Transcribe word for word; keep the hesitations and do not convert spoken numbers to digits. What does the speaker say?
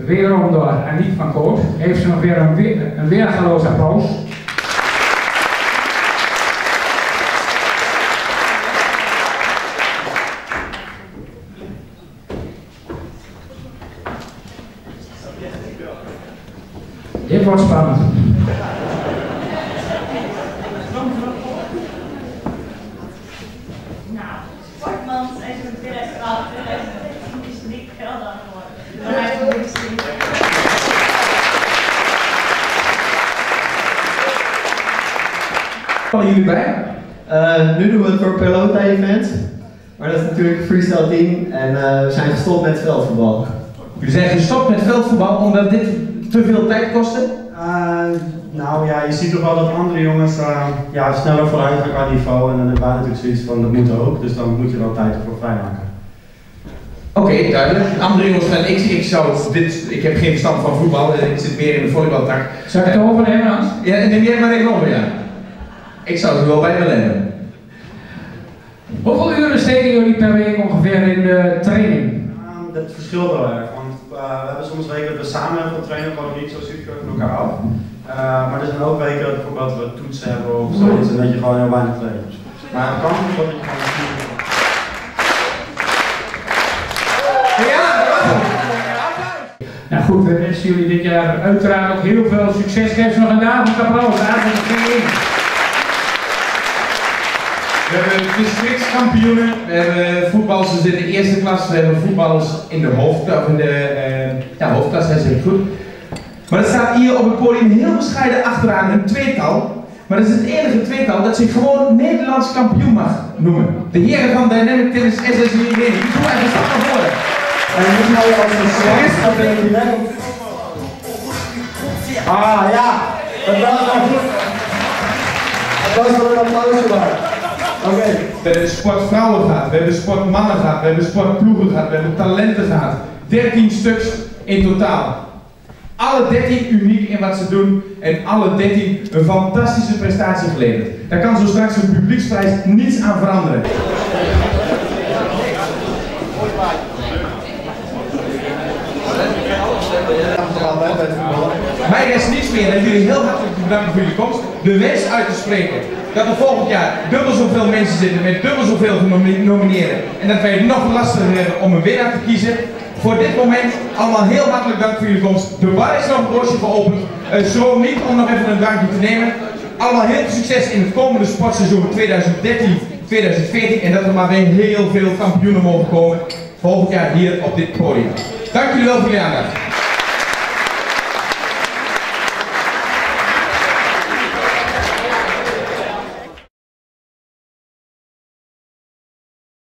Wederom door Aniek van Koot. Heeft ze nog weer een, weer, een weergaloos applaus. Dit wordt spannend. Nou, Sportmans even tweeduizend twaalf tweeduizend dertien is Nick Gelder geworden. Dan hij het moeilijk zien. Vallen jullie bij? Uh, nu doen we het voor een Pelota event. Maar dat is natuurlijk een freestyle team en uh, we zijn gestopt met veldvoetbal. Jullie zijn gestopt met veldvoetbal omdat dit te veel tijd kostte? Uh, nou ja, je ziet toch wel dat andere jongens uh, ja, sneller vooruit gaan qua niveau en dan hebben wij natuurlijk zoiets van dat moet ook, dus dan moet je wel tijd ervoor vrijmaken. Oké, okay, duidelijk. Andere jongens van ik, ik zou dit, ik heb geen verstand van voetbal, ik zit meer in de volleybaltak. Zou ik het overnemen, Hans? Ja, neem jij maar even over, ja. Ik zou het wel bij willen hebben. Hoeveel uren steken jullie per week ongeveer in de training? Uh, dat verschilt wel erg, want uh, we hebben soms weken dat we samen heel veel trainen, gewoon niet zo super van elkaar af. Uh, maar er zijn ook weken dat bijvoorbeeld we toetsen hebben of zoiets en dat je gewoon heel weinig traint. Maar het kan ook dat je gewoon ja, nou goed, we wensen jullie dit jaar uiteraard ook heel veel succes. Geef ze nog een dagelijks applaus. We hebben districtskampioenen, we hebben voetballers in de eerste klas, we hebben voetballers in de hoofdklas, of in de uh, ja, hoofdklas, dat is heel goed. Maar er staat hier op het podium heel bescheiden achteraan een tweetal. Maar dat is het enige tweetal dat zich gewoon Nederlands kampioen mag noemen. De heren van Dynamic Tennis S S W Training. Ik doe even stap naar voren. en dit nou als een slag, dan ben je direct. Ah ja, dat was wel goed. Dat was wel een applausje waard. Oké. Okay. We hebben sportvrouwen gehad, we hebben sportmannen gehad, we hebben sportploegen gehad, we hebben talenten gehad. dertien stuks in totaal. Alle dertien uniek in wat ze doen en alle dertien een fantastische prestatie geleverd. Daar kan zo straks een publieksprijs niets aan veranderen. Mij rest niets meer dan jullie heel hartelijk bedanken voor jullie komst. De wens uit te spreken dat er volgend jaar dubbel zoveel mensen zitten met dubbel zoveel genomineerden. En dat wij het nog lastiger hebben om een winnaar te kiezen. Voor dit moment allemaal heel hartelijk dank voor jullie komst. De bar is nog een broodje geopend. Uh, zo niet om nog even een drankje te nemen. Allemaal heel veel succes in het komende sportseizoen tweeduizend dertien tweeduizend veertien. En dat er maar weer heel veel kampioenen mogen komen volgend jaar hier op dit podium. Dank jullie wel voor jullie aandacht.